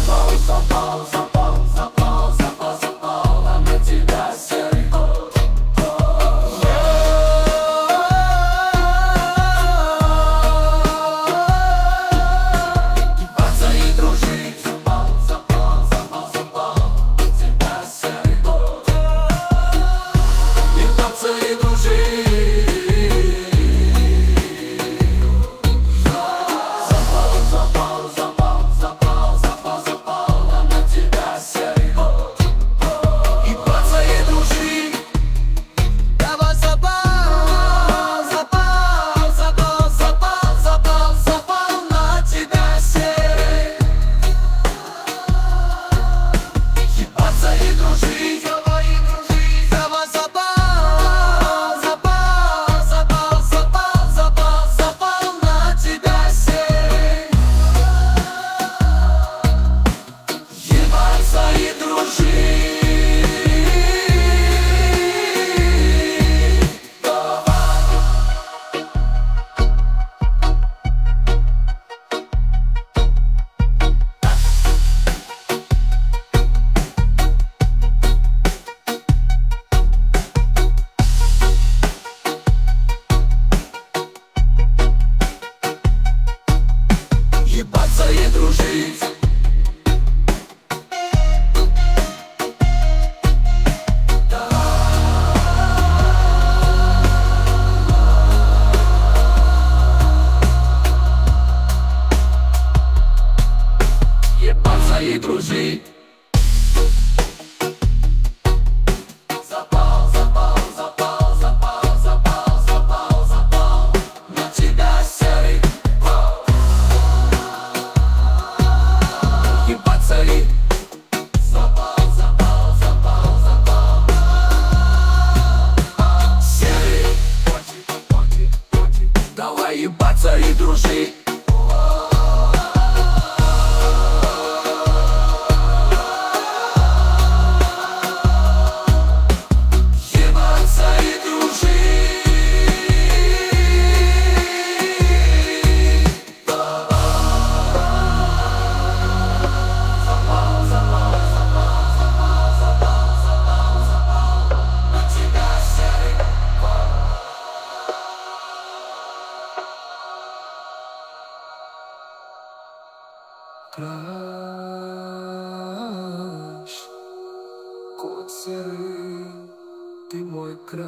Запала на тебя серый кот. Ебаться и дружить. Запал на тебя серый кот. Ебаться и дружить. Ебаться и дружить. Ебаться и дружить. Запал на тебя серый кот. Ебаться и запал серый котик. Давай ебаться и дружить. Краш, кот серый, ты мой краш,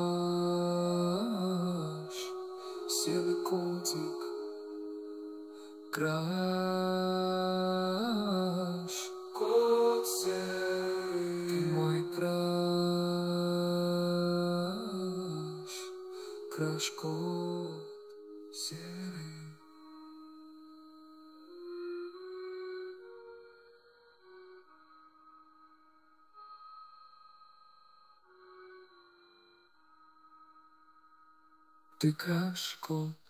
серый котик. Краш, кот серый, ты мой краш, краш-кот серый. Ты краш-кот.